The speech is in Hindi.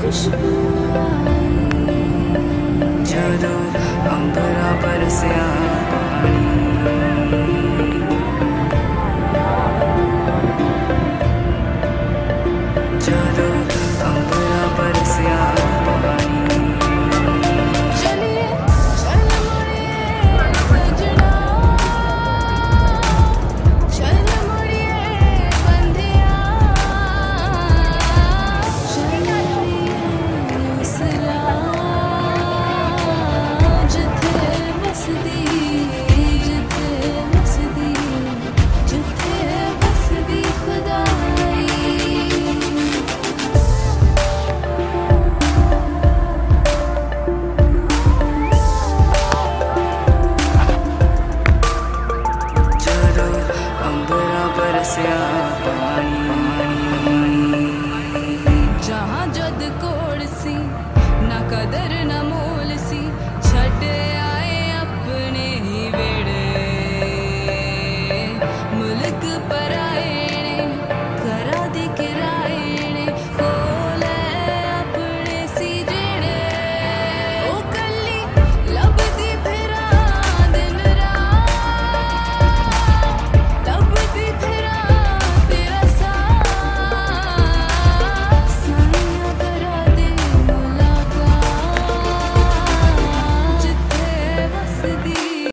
खुशबू आई। ਜਦੋਂ ਅੰਬਰਾਂ ਬਰਸਿਆ ਪਾਣੀ ਜਦੋਂ ਅੰਬਰਾਂ ਬਰਸਿਆ ਪਾਣੀ चलिए चल मुड़िए सजना, चल मुड़िए बंधिया, चल मुड़िए उसला जिथे बसदी, जिथे बसदी, जिथे बसदी खुदाई। ਜਦੋਂ ਅੰਬਰਾਂ ਬਰਸਿਆ ਪਾਣੀ जहाँ जद कोड़ सी ना कदर न मोल सी, छड़ आए अपने ही वेड़े मुल्क पर